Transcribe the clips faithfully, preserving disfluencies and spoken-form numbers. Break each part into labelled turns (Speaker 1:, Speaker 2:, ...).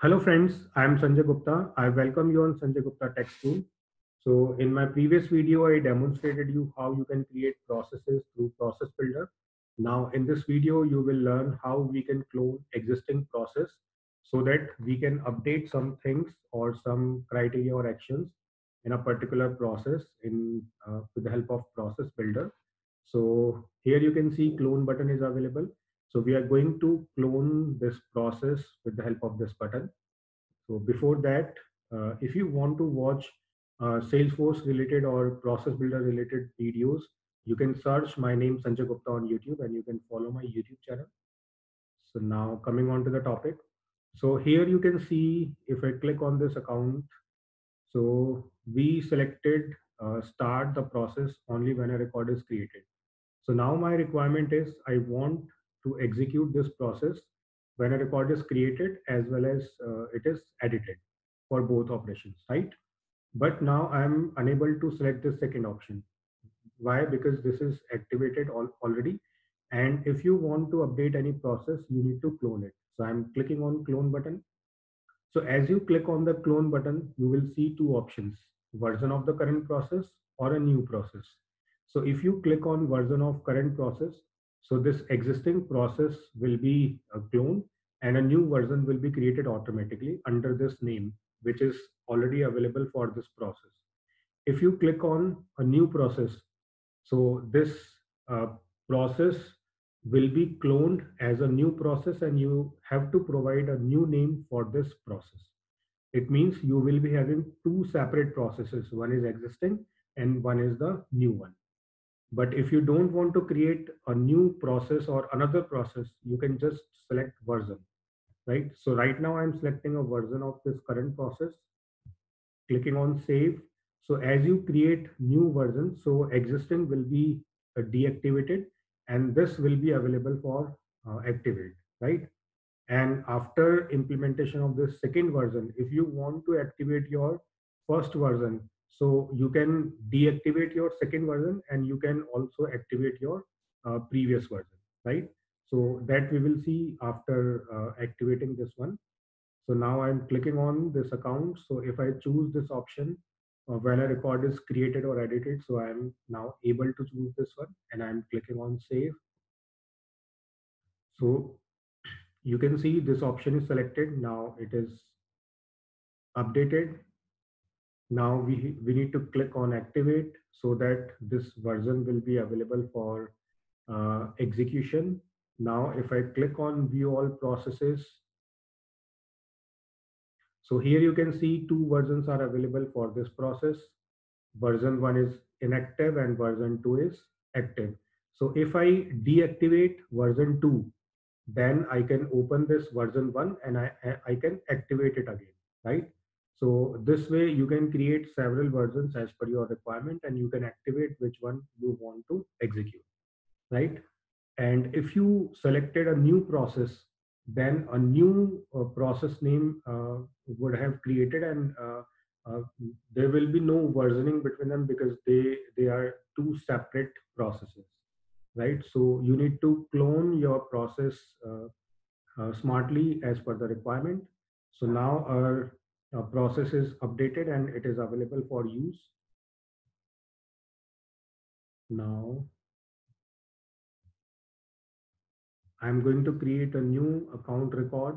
Speaker 1: Hello friends, I am Sanjay Gupta. I welcome you on Sanjay Gupta Tech School. So in my previous video, I demonstrated you how you can create processes through Process Builder. Now in this video, you will learn how we can clone existing process so that we can update some things or some criteria or actions in a particular process in uh, with the help of Process Builder. So here you can see clone button is available. So we are going to clone this process with the help of this button. So before that, uh, if you want to watch uh, Salesforce related or process builder related videos, you can search my name Sanjay Gupta on YouTube and you can follow my YouTube channel. So now coming on to the topic. So here you can see if I click on this account, so we selected uh, start the process only when a record is created. So now my requirement is I want to execute this process when a record is created as well as uh, it is edited for both operations, right? But now I'm unable to select the second option. Why? Because this is activated al already. And if you want to update any process, you need to clone it. So I'm clicking on clone button. So as you click on the clone button, you will see two options, version of the current process or a new process. So if you click on version of current process, so this existing process will be uh, cloned and a new version will be created automatically under this name, which is already available for this process. If you click on a new process, so this uh, process will be cloned as a new process and you have to provide a new name for this process. It means you will be having two separate processes. One is existing and one is the new one. But if you don't want to create a new process or another process, you can just select version, right? So right now I'm selecting a version of this current process, clicking on save. So as you create new version, so existing will be uh, deactivated and this will be available for uh, activate, right? And after implementation of this second version, if you want to activate your first version, so you can deactivate your second version and you can also activate your uh, previous version, right? So that we will see after uh, activating this one. So now I'm clicking on this account. So if I choose this option, uh, when a record is created or edited, so I'm now able to choose this one and I'm clicking on save. So you can see this option is selected. Now it is updated. Now we, we need to click on activate so that this version will be available for uh, execution. Now, if I click on view all processes, so here you can see two versions are available for this process. Version one is inactive and version two is active. So if I deactivate version two, then I can open this version one and I, I can activate it again, right? So this way you can create several versions as per your requirement and you can activate which one you want to execute, right? And if you selected a new process, then a new uh, process name uh, would have created and uh, uh, there will be no versioning between them because they they are two separate processes, right? So you need to clone your process uh, uh, smartly as per the requirement. So now our uh, process is updated and it is available for use. Now I'm going to create a new account record.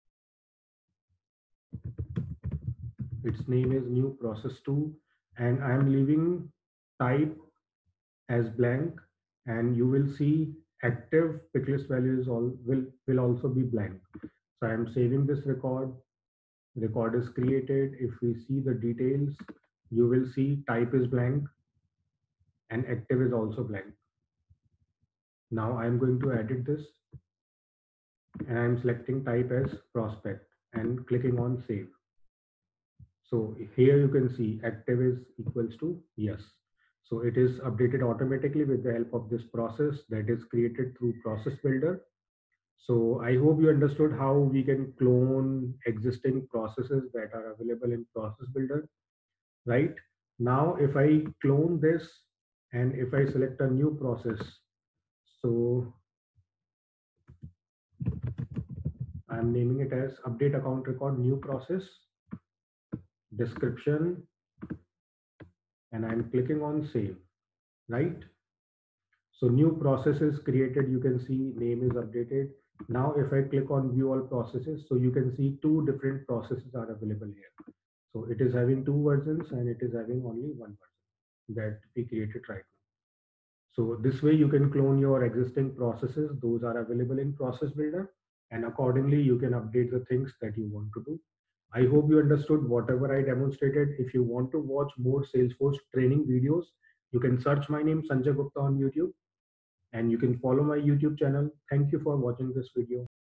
Speaker 1: Its name is new process two and I'm leaving type as blank and you will see active pick list values all will will also be blank. So I'm saving this record. Record is created. If we see the details, you will see type is blank and active is also blank. Now I'm going to edit this and I'm selecting type as prospect and clicking on save. So here you can see active is equals to yes. So it is updated automatically with the help of this process that is created through Process Builder. So I hope you understood how we can clone existing processes that are available in Process Builder, right? Now, if I clone this and if I select a new process, so I'm naming it as update account record, new process, description, and I'm clicking on save, right? So new process is created. You can see name is updated. Now, if I click on view all processes, so you can see two different processes are available here. So it is having two versions and it is having only one version that we created right now. So this way you can clone your existing processes. Those are available in Process Builder, and accordingly you can update the things that you want to do. I hope you understood whatever I demonstrated. If you want to watch more Salesforce training videos, you can search my name Sanjay Gupta on YouTube, and you can follow my YouTube channel. Thank you for watching this video.